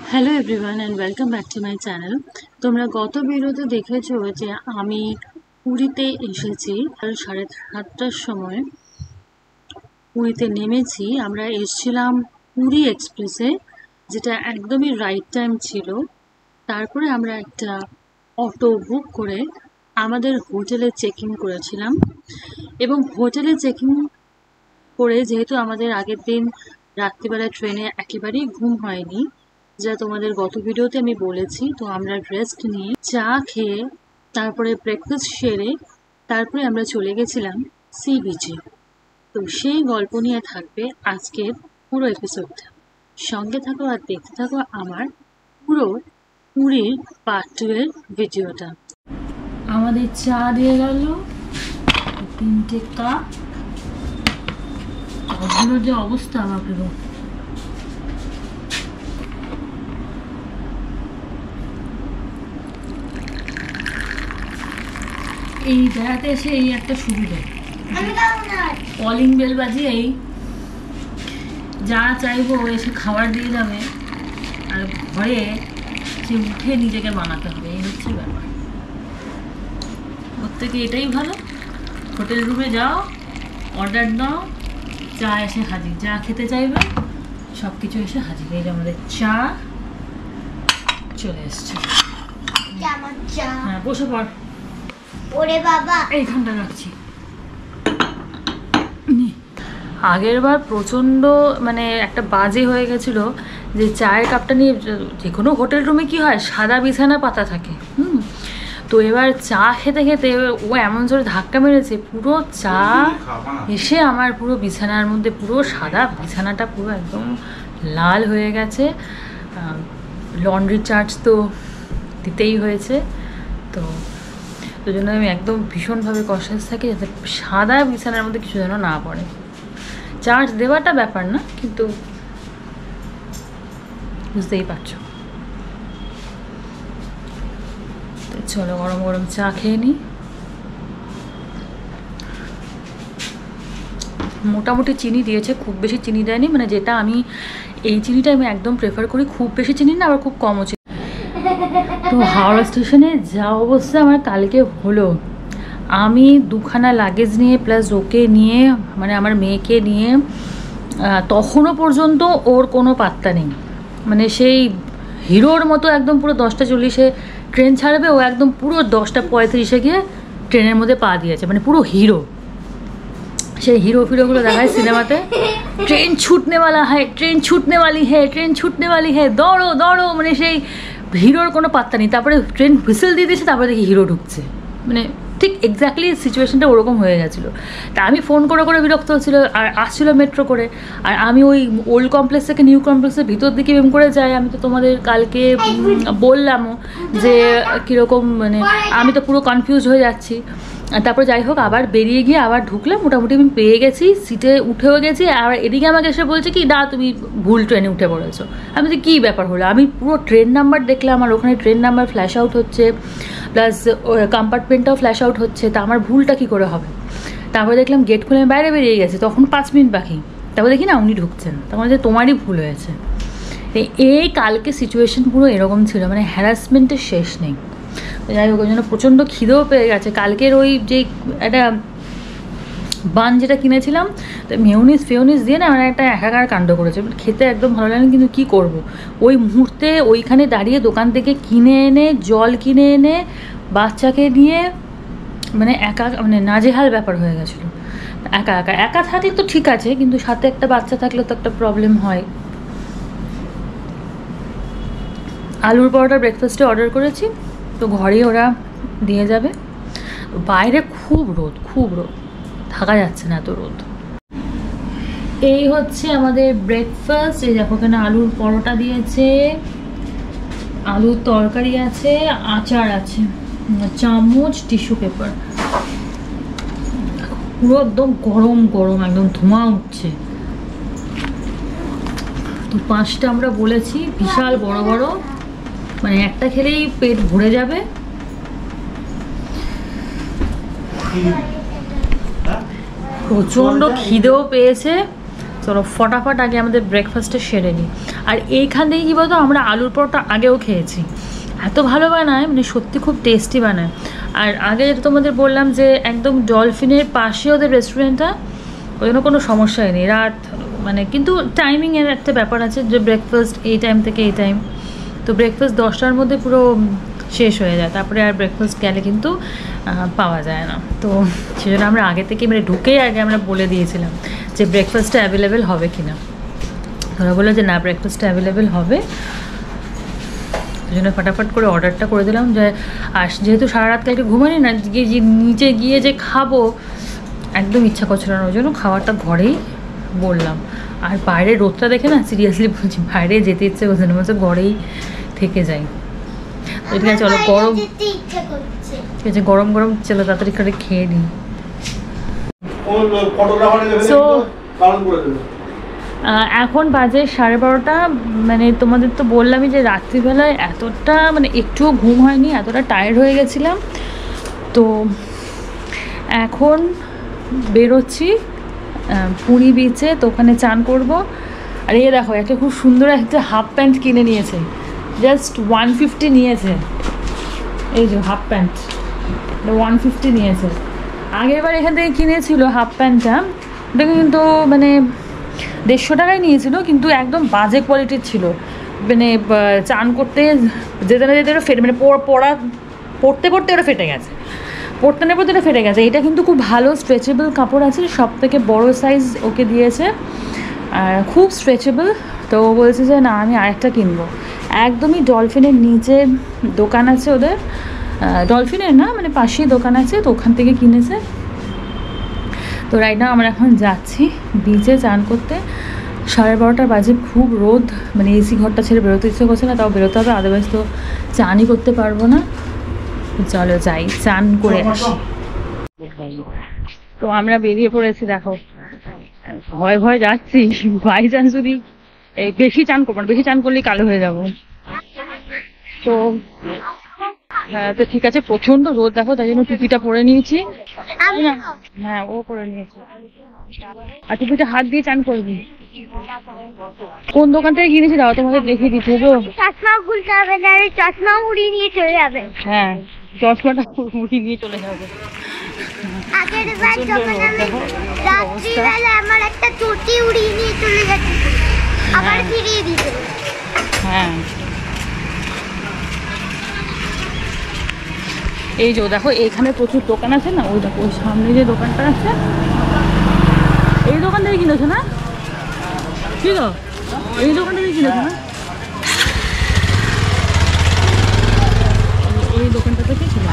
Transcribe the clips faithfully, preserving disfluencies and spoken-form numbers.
Hello everyone and welcome back to my channel. তোমরা গত ভিডিওতে দেখেছো যে আমি পুরীতে এসেছি আর সাড়ে সাতটার সময় পুরীতে নেমেছি। আমরা এসেছিলাম পুরী এক্সপ্রেসে, যেটা একদমই রাইট টাইম ছিল। তারপরে আমরা একটা অটো বুক করে আমাদের হোটেলে চেক ইন করেছিলাম এবং হোটেলে চেক ইন করে যেহেতু আমাদের আগের দিন রাত্রিবেলা ট্রেনে একেবারেই ঘুম হয়নি, যা তোমাদের গত ভিডিওতে আমি বলেছি, তো আমরা রেস্ট নিয়ে চা খেয়ে তারপরে ব্রেকফাস্ট সেরে তারপরে আমরা চলে গেছিলাম সি বিচে। তো সেই গল্প নিয়ে থাকবে আজকের পুরো এপিসোডটা। সঙ্গে থাকো আর দেখতে থাকো আমার পুরো পুরীর পার্ট টু এর ভিডিওটা। আমাদের চা দিয়ে গেল তিনটে কাপ। ওগুলোর যে অবস্থা আমাকে এই বেড়াতে এসে এই একটা সুবিধা, কলিং বেল বাজিয়ে এই যা চাইবো এসে খাবার দিয়ে যাবে আর ঘরে সে উঠে নিজেকে বানাতে হবে, এই হচ্ছে ব্যাপার। ওর থেকে এটাই ভালো, হোটেল রুমে যাও, অর্ডার দাও, চা এসে হাজির, যা খেতে চাইবে সব কিছু এসে হাজির। এই যে আমাদের চা চলে এসছে। হ্যাঁ বসে পড়, এইখানটা রাখছি। আগের বার প্রচণ্ড মানে একটা বাজে হয়ে গেছিলো যে চায়ের কাপটা নিয়ে, যে কোনো হোটেল রুমে কি হয় সাদা বিছানা পাতা থাকে, হুম তো এবার চা খেতে খেতে ও এমন জোরে ধাক্কা মেরেছে, পুরো চা এসে আমার পুরো বিছানার মধ্যে, পুরো সাদা বিছানাটা পুরো একদম লাল হয়ে গেছে। লন্ড্রি চার্জ তো দিতেই হয়েছে, তো ওই জন্য আমি একদম ভীষণভাবে কনসিয়াস থাকি যাতে সাদা বিছানার মধ্যে কিছু যেন না পড়ে। চার্জ দেওয়াটা ব্যাপার না, কিন্তু বুঝতেই পারছো। তো চলো গরম গরম চা খেয়ে নিই। মোটামুটি চিনি দিয়েছে, খুব বেশি চিনি দেয়নি, মানে যেটা আমি এই চিনিটা আমি একদম প্রেফার করি, খুব বেশি চিনি না আবার খুব কমও চিনি। তো হাওড়া স্টেশনে যা অবস্থা আমার কালকে হলো, আমি দুখানা লাগেজ নিয়ে প্লাস ওকে নিয়ে মানে আমার মেয়েকে নিয়ে তখনও পর্যন্ত ওর কোনো পাত্তা নেই। মানে সেই হিরোর মতো একদম পুরো দশটা চল্লিশে ট্রেন ছাড়বে, ও একদম পুরো দশটা পঁয়ত্রিশে গিয়ে ট্রেনের মধ্যে পা দিয়েছে, মানে পুরো হিরো। সেই হিরো ফিরোগুলো দেখায় সিনেমাতে, ট্রেন ছুটনেওয়ালা হ্যাঁ, ট্রেন ছুটনেওয়ালি হ্যাঁ, ট্রেন ছুটনেওয়ালি হ্যাঁ, দৌড়ো দৌড়ো, মানে সেই হিরোর কোনো পাত্তা নেই। তারপরে ট্রেন হুইসেল দিয়ে দিয়েছে, তারপরে দেখি হিরো ঢুকছে, মানে ঠিক এক্স্যাক্টলি সিচুয়েশনটা ওরকম হয়ে গেছিলো। তা আমি ফোন করে করে বিরক্ত হচ্ছিলো, আর আসছিলো মেট্রো করে, আর আমি ওই ওল্ড কমপ্লেক্স থেকে নিউ কমপ্লেক্সের ভিতর দিকে এম করে যাই। আমি তো তোমাদের কালকে বললামও যে কীরকম, মানে আমি তো পুরো কনফিউজ হয়ে যাচ্ছি। তারপর যাই হোক আবার বেরিয়ে গিয়ে আবার ঢুকলাম, মোটামুটি আমি পেয়ে গেছি, সিটে উঠেও গেছি। আর এদিকে আমাকে এসে বলছে কি, না তুমি ভুল ট্রেনে উঠে পড়েছো। আমি তো কী ব্যাপার হলো, আমি পুরো ট্রেন নাম্বার দেখলাম, আর ওখানে ট্রেন নাম্বার ফ্ল্যাশ আউট হচ্ছে, প্লাস কম্পার্টমেন্টটাও ফ্ল্যাশ আউট হচ্ছে, তা আমার ভুলটা কী করে হবে। তারপরে দেখলাম গেট খুলে আমি বাইরে বেরিয়ে গেছি, তখন পাঁচ মিনিট বাকি। তারপর দেখি না উনি ঢুকছেন, তখন যে তোমারই ভুল হয়েছে। এই কালকে সিচুয়েশন পুরো এরকম ছিল, মানে হ্যারাসমেন্টের শেষ নেই। যাই হোক ওই জন্য প্রচণ্ড খিদেও পেয়ে গেছে। কালকের ওই যে একটা বান যেটা কিনেছিলাম, তো মেয়নিজ ফেয়নিজ দিয়ে না মানে একটা একাকার কাণ্ড করেছে, খেতে একদম ভালো লাগে, কিন্তু কী করব, ওই মুহূর্তে ওইখানে দাঁড়িয়ে দোকান থেকে কিনে এনে জল কিনে এনে বাচ্চাকে নিয়ে মানে একা মানে নাজেহাল ব্যাপার হয়ে গেছিলো। একা একা একা থাকলে তো ঠিক আছে, কিন্তু সাথে একটা বাচ্চা থাকলে তো একটা প্রবলেম হয়। আলুর পরোটা ব্রেকফাস্টে অর্ডার করেছি, তো ঘরেই ওরা দিয়ে যাবে। বাইরে খুব রোদ, খুব রোদ, থাকা যাচ্ছে না এত রোদ। এই হচ্ছে আমাদের ব্রেকফাস্ট। এই দেখো এখানে আলুর পরোটা দিয়েছে, আলুর তরকারি আছে, আচার আছে, চামচ, টিস্যু পেপার, পুরো একদম গরম গরম, একদম ধোঁয়া উঠছে। তো পাঁচটা আমরা বলেছি, বিশাল বড় বড়, মানে একটা খেলেই পেট ভরে যাবে। প্রচণ্ড খিদেও পেয়েছে, চলো ফটাফট আগে আমাদের ব্রেকফাস্টটা সেরে নিই। আর এইখান থেকে কী বলতো, আমরা আলুর পরোটা আগেও খেয়েছি, এত ভালো বানায়, মানে সত্যি খুব টেস্টি বানায়। আর আগে যেটা তোমাদের বললাম যে একদম ডলফিনের পাশে ওদের রেস্টুরেন্টটা, ওই জন্য কোনো সমস্যাই নেই রাত, মানে কিন্তু টাইমিংয়ের একটা ব্যাপার আছে যে ব্রেকফাস্ট এই টাইম থেকে এই টাইম, তো ব্রেকফাস্ট দশটার মধ্যে পুরো শেষ হয়ে যায়, তারপরে আর ব্রেকফাস্ট গেলে কিন্তু পাওয়া যায় না। তো সেজন্য আমরা আগে থেকে মানে ঢুকেই আগে আমরা বলে দিয়েছিলাম যে ব্রেকফাস্টটা অ্যাভেলেবেল হবে কি না। ওরা বললো যে না, ব্রেকফাস্টটা অ্যাভেলেবেল হবে। ওই জন্য ফটাফট করে অর্ডারটা করে দিলাম। যে আর যেহেতু সারা রাত কালকে ঘুমানি না, গিয়ে যে নিচে গিয়ে যে খাবো একদম ইচ্ছা করছিল না, ওই জন্য খাবারটা ঘরেই বললাম। আর বাইরে রোদটা দেখে না সিরিয়াসলি বলছি, বাইরে যেতে ইচ্ছে করছে না, বলছে ঘরেই থেকে যাই। তো ঠিক আছে চলো, গরম ঠিক আছে, গরম গরম চলো তাড়াতাড়ি করে খেয়ে নিই। সো এখন বাজে সাড়ে বারোটা, মানে তোমাদের তো বললামই যে রাত্রিবেলায় এতটা মানে একটুও ঘুম হয়নি, এতটা টায়ার্ড হয়ে গেছিলাম। তো এখন বেরোচ্ছি পুরী বিচে, তো ওখানে চান করব। আর এই দেখো একটা খুব সুন্দর একটা হাফ প্যান্ট কিনে নিয়েছে, জাস্ট ওয়ান ফিফটি নিয়েছে। এই যে হাফ প্যান্ট ওয়ান ফিফটি নিয়েছে। আগেরবার এখান থেকে কিনেছিল হাফ প্যান্টটা, ওটা কিন্তু মানে দেড়শো টাকায় নিয়েছিল, কিন্তু একদম বাজে কোয়ালিটির ছিল। মানে চান করতে যেতে না যেতে ওটা ফেটে, মানে পড়া পড়তে পড়তে ওটা ফেটে গেছে, পড়তে না পড়তে ওটা ফেটে গেছে। এটা কিন্তু খুব ভালো স্ট্রেচেবল কাপড় আছে, সব থেকে বড়ো সাইজ ওকে দিয়েছে, আর খুব স্ট্রেচেবল। তো ও বলছে যে না আমি আরেকটা কিনবো। একদমই ডলফিনের নিচে দোকান আছে ওদের, ডলফিনের না মানে পাশেই দোকান আছে, তো ওখান থেকে কিনেছে। তো রাইট নাও আমরা এখন যাচ্ছি বিচে চান করতে। সাড়ে বারোটা বাজে, খুব রোদ, মানে এসি ঘরটা ছেড়ে বেরোতে ইচ্ছে করছে না, তাও বেরোতে হবে, আদারওয়াইজ তো চানই করতে পারবো না। চলো যাই চান করে আসি। তো আমরা বেরিয়ে পড়েছি, দেখো ভয় ভয় যাচ্ছি, বাই চান্স যদি এই বেশি চান করবো না, বেশি চান করলেই কালো হয়ে যাবো। তো হ্যাঁ তো ঠিক আছে, প্রচন্ড রোদ দেখো, তাই জন্য টুপিটা পরে নিয়েছি। হ্যাঁ ও পরে নিয়েছে, আর টুপিটা হাত দিয়ে চান করবি। কোন দোকান থেকে কিনেছি দাও তোমাদের দেখিয়ে দিচ্ছি। চশমা খুলতে হবে না, চশমা উড়িয়ে নিয়ে চলে যাবে। হ্যাঁ চশমাটা উড়িয়ে নিয়ে চলে যাবে। আগের বার যখন আমি রাত্রিবেলা আমার একটা চটি উড়িয়ে নিয়ে চলে যাচ্ছে, আবার ফিরিয়ে দিতে। হ্যাঁ এই যে দেখো এইখানে প্রচুর দোকান আছে না, ওই দেখো ওই সামনে যে দোকানটা আছে, এই দোকান থেকে কিনেছো না? কি গো, এই দোকান থেকে কিনেছো না? এই দোকানটা থেকে কিনে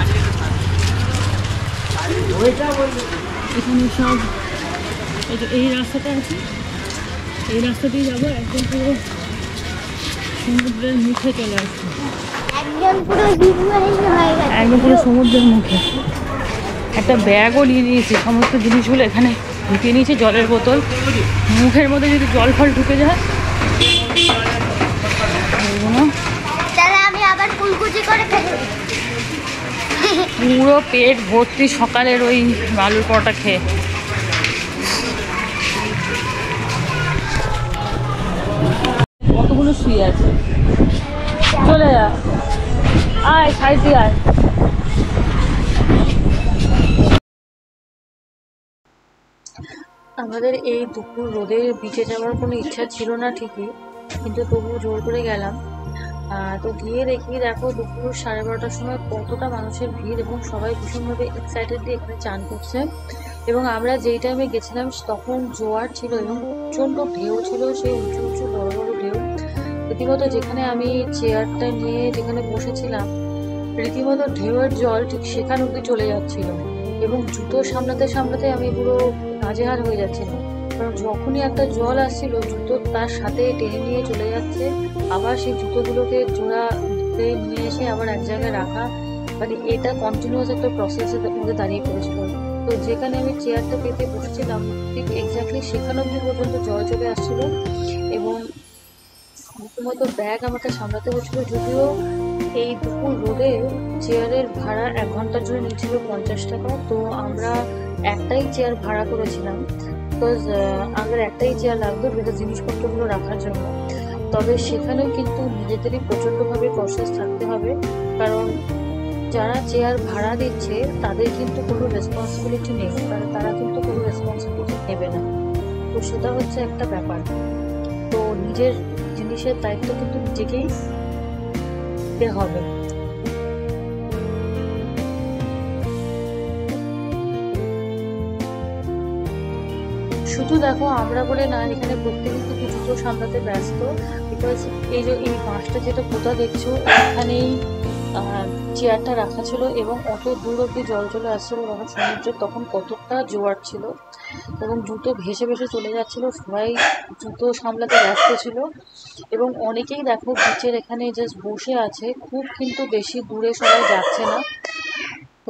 এখানে সব। এই যে এই রাস্তাটা আছে, এই রাস্তা দিয়ে যাবো, একদম পুরো সমুদ্রের মুখে চলে আসছে, একদম পুরো সমুদ্রের মুখে। একটা ব্যাগও নিয়ে নিয়েছি, সমস্ত জিনিসগুলো এখানে ঢুকিয়ে নিয়েছি, জলের বোতল, মুখের মধ্যে যদি জল ফল ঢুকে যায় আমি আবার ফুলকুচি করে পুরো পেট ভর্তি সকালের ওই আলুর পরোটা খেয়ে। কতগুলো শুয়ে আছে, চলে যা, আয় সাইড দিয়ে আয়। আমাদের এই দুপুর রোদে বিচে যাওয়ার কোনো ইচ্ছা ছিল না ঠিকই, কিন্তু তবুও জোর করে গেলাম। তো গিয়ে দেখি দেখো দুপুর সাড়ে বারোটার সময় কতটা মানুষের ভিড়, এবং সবাই ভীষণভাবে এক্সাইটেড দিয়ে এখানে চান করছে। এবং আমরা যেই টাইমে গেছিলাম তখন জোয়ার ছিল এবং প্রচণ্ড ঢেউ ছিল, সেই উঁচু উঁচু বড় বড় ঢেউ। রীতিমতো যেখানে আমি চেয়ারটা নিয়ে যেখানে বসেছিলাম, রীতিমতো ঢেউয়ের জল ঠিক সেখান অব্দি চলে যাচ্ছিল, এবং জুতো সামলাতে সামলাতে আমি পুরো নাজেহাল হয়ে যাচ্ছিলাম। কারণ যখনই একটা জল আসছিল, জুতো তার সাথে টেনে নিয়ে চলে যাচ্ছে, আবার সেই জুতোগুলোকে জোড়া ধরে নিয়ে এসে আবার এক জায়গায় রাখা, মানে এটা কন্টিনিউয়াস একটা প্রসেসের মধ্যে দাঁড়িয়ে পড়েছিল। তো যেখানে আমি চেয়ারটা পেতে বসেছিলাম ঠিক এক্স্যাক্টলি সেখান অব্দি পর্যন্ত জল চলে আসছিল, এবং রীতিমতো ব্যাগ আমাকে সামলাতে হচ্ছিল। যদিও এই দুপুর রোদে চেয়ারের ভাড়া এক ঘন্টার জন্য নিয়েছিল পঞ্চাশ টাকা, তো আমরা একটাই চেয়ার ভাড়া করেছিলাম। বিকজ আমাদের একটাই চেয়ার লাগতো ভেতর জিনিসপত্রগুলো রাখার জন্য। তবে সেখানেও কিন্তু নিজেদেরই প্রচণ্ডভাবে কনসিয়াস থাকতে হবে, কারণ যারা চেয়ার ভাড়া দিচ্ছে তাদের কিন্তু কোনো রেসপন্সিবিলিটি নেই, কারণ তারা কিন্তু কোনো রেসপন্সিবিলিটি নেবে না। তো সেটা হচ্ছে একটা ব্যাপার। তো নিজের জিনিসের দায়িত্ব কিন্তু নিজেকেই নিতে হবে। শুধু দেখো আমরা বলে না, এখানে প্রত্যেকে কিন্তু জুতো সামলাতে ব্যস্ত, বিকজ এই যে এই বাঁশটা যেটা পোতা দেখছো এখানেই চেয়ারটা রাখা ছিল, এবং অত দূর অব্দি জল চলে আসছিল যখন সমুদ্রের, তখন কতটা জোয়ার ছিল এবং জুতো ভেসে ভেসে চলে যাচ্ছিল, সবাই জুতো সামলাতে ব্যস্ত ছিল। এবং অনেকেই দেখো বিচের এখানে জাস্ট বসে আছে, খুব কিন্তু বেশি দূরে সবাই যাচ্ছে না। তো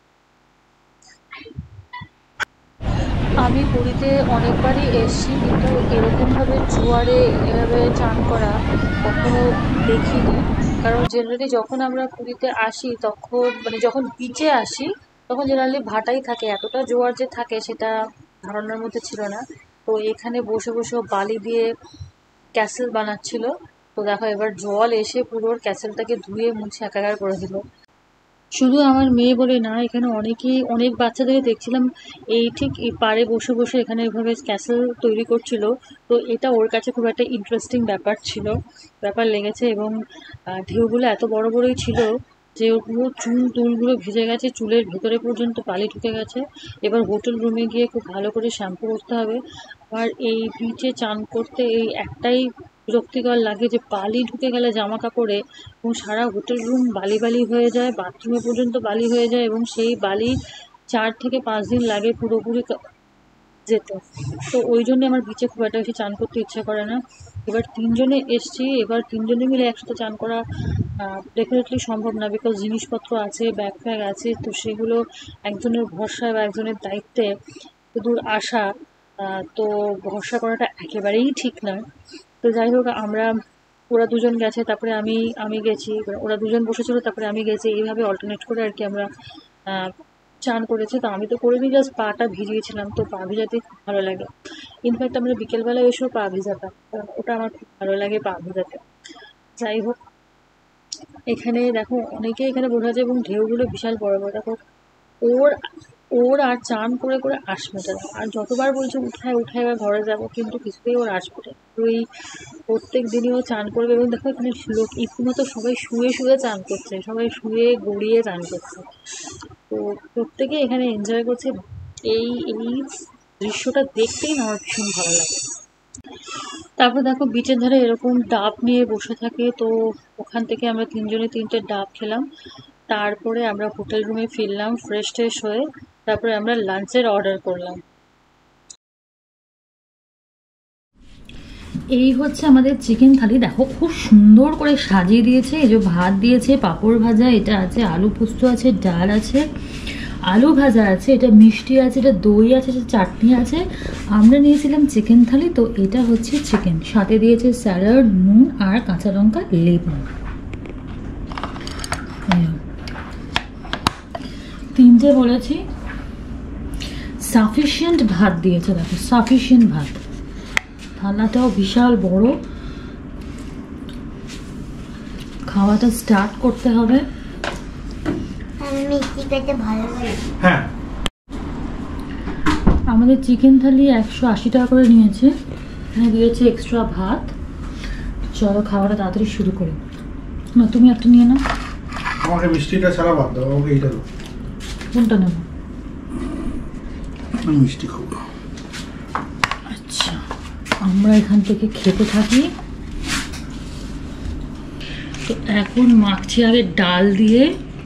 আমি পুরীতে অনেকবারই এসেছি, কিন্তু এরকমভাবে জোয়ারে এভাবে চান করা কখনো দেখিনি। কারণ জেনারেলি যখন আমরা পুরীতে আসি তখন মানে যখন বিচে আসি তখন জেনারেলি ভাটাই থাকে, এতটা জোয়ার যে থাকে সেটা ধারণার মধ্যে ছিল না। তো এখানে বসে বসে বালি দিয়ে ক্যাসেল বানাচ্ছিল। তো দেখো এবার জল এসে পুরো ক্যাসেলটাকে ধুয়ে মুছে একাকার করে দিল। শুধু আমার মেয়ে বলে না, এখানে অনেকেই অনেক বাচ্চাদের দেখছিলাম এই ঠিক এই পাড়ে বসে বসে এখানে এভাবে ক্যাসেল তৈরি করছিল। তো এটা ওর কাছে খুব একটা ইন্টারেস্টিং ব্যাপার ছিল, ব্যাপার লেগেছে। এবং ঢেউগুলো এত বড় বড়ই ছিল যে ওর পুরো চুল টুলগুলো ভিজে গেছে, চুলের ভেতরে পর্যন্ত বালি ঢুকে গেছে। এবার হোটেল রুমে গিয়ে খুব ভালো করে শ্যাম্পু করতে হবে। আর এই বিচে চান করতে এই একটাই বিরক্তিকর লাগে যে বালি ঢুকে গেলে জামা কাপড়ে, এবং সারা হোটেল রুম বালি বালি হয়ে যায়, বাথরুমে পর্যন্ত বালি হয়ে যায়, এবং সেই বালি চার থেকে পাঁচ দিন লাগে পুরোপুরি যেতে। তো ওই জন্য আমার বিচে খুব একটা বেশি চান করতে ইচ্ছা করে না। এবার তিনজনে এসছি, এবার তিনজনে মিলে একসাথে চান করা ডেফিনেটলি সম্ভব না, বিকজ জিনিসপত্র আছে, ব্যাগ ফ্যাগ আছে, তো সেগুলো একজনের ভরসায় বা একজনের দায়িত্বে দূর আসা, তো ভরসা করাটা একেবারেই ঠিক নয়। তো যাই হোক, আমরা ওরা দুজন গেছে, তারপরে আমি আমি গেছি, ওরা দুজন বসেছিল, তারপরে আমি গেছি, এইভাবে অল্টারনেট করে আর কি আমরা চান করেছি। তো আমি তো করিনি, জাস্ট পাটা ভিজিয়েছিলাম, তো পা ভিজাতে খুব ভালো লাগে। ইনফ্যাক্ট আমরা বিকেলবেলা এসেও পা ভিজাতাম, ওটা আমার খুব ভালো লাগে পা ভিজাতে। যাই হোক, এখানে দেখো অনেকে এখানে বোঝা যায়, এবং ঢেউগুলো বিশাল বড় বড়। দেখো ওর ওর আর চান করে করে আশ মেটে না, আর যতবার বলছে উঠায় উঠায় এবার ঘরে যাবো, কিন্তু কিছুতেই ওর আশ মেটে। তো এই প্রত্যেক দিনই ও চান করবে। এবং দেখো এখানে লোক ইতিমধ্যে সবাই শুয়ে শুয়ে চান করছে, সবাই শুয়ে গড়িয়ে চান করছে। তো প্রত্যেকে এখানে এনজয় করছে। এই এই দৃশ্যটা দেখতেই আমার ভীষণ ভালো লাগে। তারপর দেখো বিচের ধারে এরকম ডাব নিয়ে বসে থাকে, তো ওখান থেকে আমরা তিনজনে তিনটে ডাব খেলাম। তারপরে আমরা হোটেল রুমে ফিরলাম ফ্রেশ ট্রেশ হয়ে, তারপরে আমরা লাঞ্চের অর্ডার করলাম। এই হচ্ছে আমাদের চিকেন থালি। দেখো খুব সুন্দর করে সাজিয়ে দিয়েছে, এই যে ভাত দিয়েছে, পাঁপড় ভাজা, এটা আছে আলু পোস্ত আছে, ডাল আছে, আলু ভাজা আছে, এটা মিষ্টি আছে, এটা দই আছে, এটা চাটনি আছে। আমরা নিয়েছিলাম চিকেন থালি, তো এটা হচ্ছে চিকেন, সাথে দিয়েছে স্যালাড, নুন আর কাঁচা লঙ্কা, লেবু। তিনটে বলেছি, সাফিসিয়েন্ট ভাত দিয়েছে। দেখো সাফিসিয়েন্ট ভাত, থালাটাও বিশাল বড়। খাওয়াটা স্টার্ট করতে হবে। হ্যাঁ, আমাদের চিকেন থালি একশো আশি টাকা করে নিয়েছে, এখানে দিয়েছে এক্সট্রা ভাত। চলো খাওয়াটা তাড়াতাড়ি শুরু করি। না তুমি একটা নিয়ে নাও। আমাকে মিষ্টিটা ছাড়া বাদ দাও, আমাকে এইটা দাও। কোনটা নেব? আমি মিষ্টি খাবো। আচ্ছা, আমরা এখান থেকে খেতে থাকি। তো এখন মাখছি আগে ডাল দিয়ে।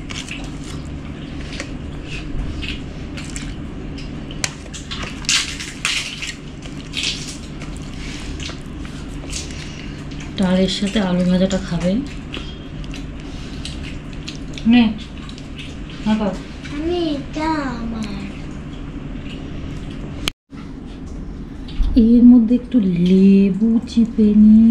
ডালের সাথে আলু ভাজাটা খাবে। নে আমি এটা আমার এর মধ্যে একটু লেবু চিপে নিই।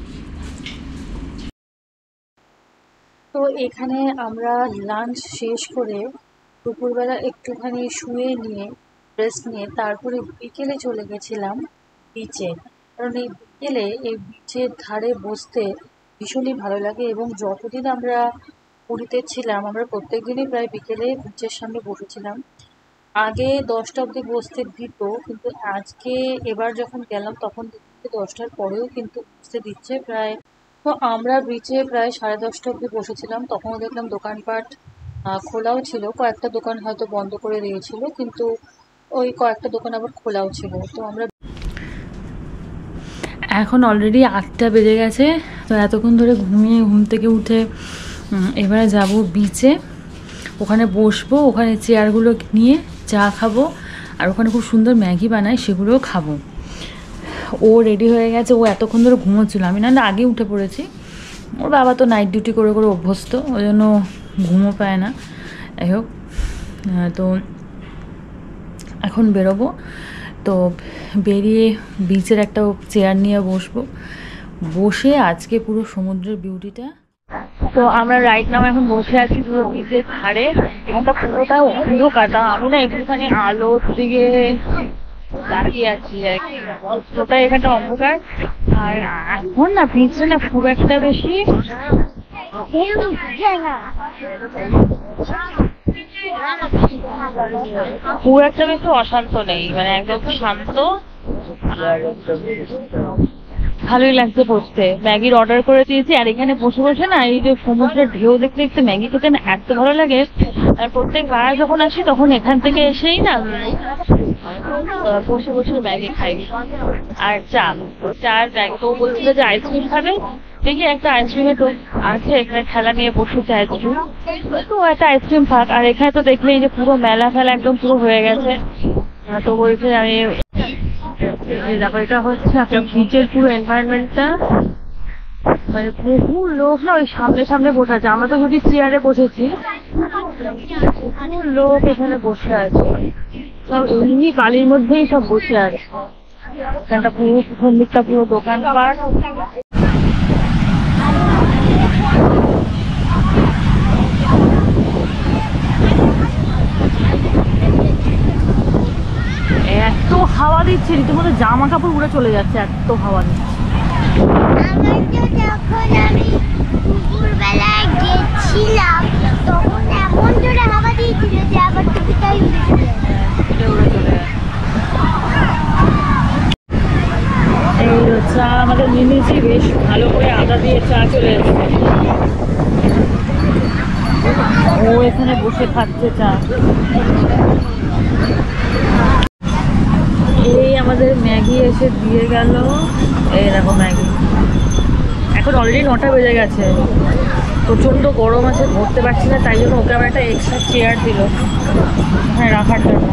তো এখানে আমরা লাঞ্চ শেষ করে দুপুরবেলা একটুখানি শুয়ে নিয়ে রেস্ট নিয়ে তারপরে বিকেলে চলে গেছিলাম বিচে। কারণ এই বিকেলে এই বিচের ধারে বসতে ভীষণই ভালো লাগে, এবং যতদিন আমরা পুরীতে ছিলাম আমরা প্রত্যেক দিনই প্রায় বিকেলে বিচের সামনে বসেছিলাম। আগে দশটা অবধি বসতে দিত, কিন্তু আজকে এবার যখন গেলাম তখন দেখতে দশটার পরেও কিন্তু বসতে দিচ্ছে প্রায়। তো আমরা বিচে প্রায় সাড়ে দশটা অবধি বসেছিলাম, তখনও দেখলাম দোকানপাট আহ, খোলাও ছিল, কয়েকটা দোকান হয়তো বন্ধ করে দিয়েছিল, কিন্তু ওই কয়েকটা দোকান আবার খোলাও ছিল। তো আমরা এখন অলরেডি আটটা বেজে গেছে, তো এতক্ষণ ধরে ঘুমিয়ে ঘুম থেকে উঠে উম, এবারে যাব বিচে, ওখানে বসবো, ওখানে চেয়ারগুলো নিয়ে চা খাবো, আর ওখানে খুব সুন্দর ম্যাগি বানায় সেগুলোও খাবো। ও রেডি হয়ে গেছে, ও এতক্ষণ ধরে ঘুমোচ্ছিল, আমি নাহলে আগে উঠে পড়েছি। ওর বাবা তো নাইট ডিউটি করে করে অভ্যস্ত, ওই জন্য ঘুমও পায় না। যাই হোক, আহ, তো এখন বেরোবো। তো বেরিয়ে বিচের একটা চেয়ার নিয়ে বসবো, বসে আজকে পুরো সমুদ্রের বিউটিটা। তো আমরা রাইট নাও এখন বসে আছি পুরো বিচের ধারে, এখানটা পুরোটা অন্ধকার, আমি না একটুখানি আলোর দিকে দাঁড়িয়ে আছি আর কি, পুরোটাই এখানটা অন্ধকার। আর এখন না বিচে না খুব একটা বেশি খুব একটা বেশি অশান্ত নেই, মানে একদম শান্ত। ভালোই লাগছে বসতে। ম্যাগির অর্ডার করে দিয়েছি, আর এখানে বসে বসে না এই যে সমুদ্রের ঢেউ দেখতে দেখতে ম্যাগি খেতে না এত ভালো লাগে। আর প্রত্যেকবার যখন আসি তখন এখান থেকে এসেই না বসে বসে ম্যাগি খাই, আর চা চার ম্যাগি। তো বলছিল যে আইসক্রিম খাবে, দেখি একটা আইসক্রিমের তো আছে এখানে ঠেলা নিয়ে বসেছে আইসক্রিম, তো একটা আইসক্রিম খাক। আর এখানে তো দেখলেই যে পুরো মেলা ফেলা একদম পুরো হয়ে গেছে। তো বলছে আমি দেখো এটা হচ্ছে একটা বিচের পুরো এনভায়রনমেন্টটা, মানে বহু লোক না ওই সামনে সামনে বসে আছে, আমরা তো যদি চেয়ারে বসেছি, বহু লোক এখানে বসে আছে, সব এমনি বালির মধ্যেই সব বসে আছে। এখানটা পুরো প্রথম দিকটা পুরো দোকানপাট। এত হাওয়া দিচ্ছে, রীতিমতো জামা কাপড় উড়ে চলে যাচ্ছে, এত হাওয়া দিচ্ছে। আমার তো যখন আমি দুপুরবেলায় গেছিলাম তখন এমন জোরে হাওয়া দিয়েছিল যে আবার টুপিটাই উড়ে চলে গেছে। এই চা আমাদের নিয়েছি, বেশ ভালো করে আদা দিয়ে চা চলে এসেছে। ও এখানে বসে খাচ্ছে চা। এই আমাদের ম্যাগি এসে দিয়ে গেল, এই দেখো ম্যাগি। এখন অলরেডি নটা বেজে গেছে, প্রচণ্ড গরম আছে, ধরতে পারছি না, তাই জন্য ওকে আবার একটা এক্সট্রা চেয়ার দিল হ্যাঁ রাখার জন্য।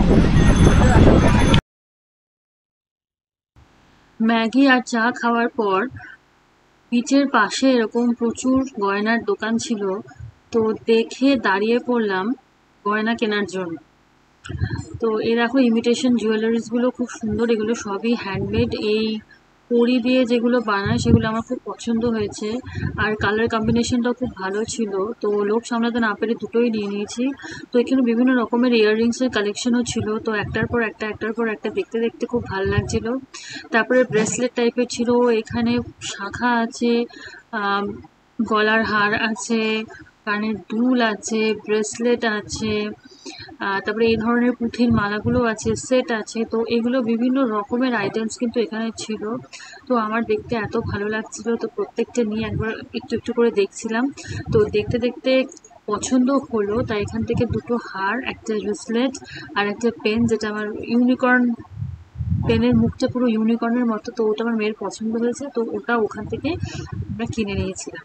ম্যাগি আর চা খাওয়ার পর বিচের পাশে এরকম প্রচুর গয়নার দোকান ছিল, তো দেখে দাঁড়িয়ে পড়লাম গয়না কেনার জন্য। তো এই দেখো ইমিটেশন জুয়েলারিসগুলো খুব সুন্দর, এগুলো সবই হ্যান্ডমেড, এই কড়ি দিয়ে যেগুলো বানায় সেগুলো আমার খুব পছন্দ হয়েছে, আর কালার কম্বিনেশনটাও খুব ভালো ছিল। তো লোভ সামলাতে না পেরে দুটোই নিয়ে নিয়েছি। তো এখানে বিভিন্ন রকমের ইয়াররিংসের কালেকশনও ছিল, তো একটার পর একটা একটার পর একটা দেখতে দেখতে খুব ভালো লাগছিল। তারপরে ব্রেসলেট টাইপের ছিল, এখানে শাখা আছে, গলার হার আছে, কানের দুল আছে, ব্রেসলেট আছে, তারপরে এই ধরনের পুঁথির মালাগুলো আছে, সেট আছে। তো এগুলো বিভিন্ন রকমের আইটেমস কিন্তু এখানে ছিল। তো আমার দেখতে এত ভালো লাগছিল, তো প্রত্যেকটা নিয়ে একবার একটু একটু করে দেখছিলাম। তো দেখতে দেখতে পছন্দ হলো, তাই এখান থেকে দুটো হার, একটা ব্রেসলেট আর একটা পেন, যেটা আমার ইউনিকর্ন পেনের মুখটা পুরো ইউনিকর্নের মতো, তো ওটা আমার মেয়ের পছন্দ হয়েছে, তো ওটা ওখান থেকে আমরা কিনে নিয়েছিলাম।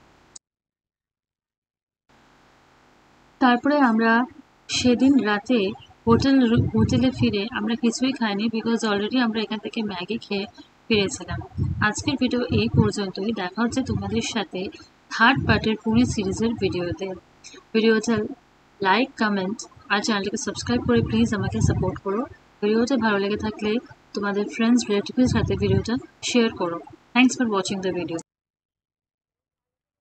তারপরে আমরা সেদিন রাতে হোটেল হোটেলে ফিরে আমরা কিছুই খাইনি, বিকজ অলরেডি আমরা এখান থেকে ম্যাগি খেয়ে ফিরেছিলাম। আজকের ভিডিও এই পর্যন্তই, দেখা হচ্ছে তোমাদের সাথে থার্ড পার্টের পুরী সিরিজের ভিডিওতে। ভিডিওটা লাইক, কমেন্ট আর চ্যানেলটাকে সাবস্ক্রাইব করে প্লিজ আমাকে সাপোর্ট করো। ভিডিওটা ভালো লেগে থাকলে তোমাদের ফ্রেন্ডস রিলেটিভের সাথে ভিডিওটা শেয়ার করো। Thanks for watching the video.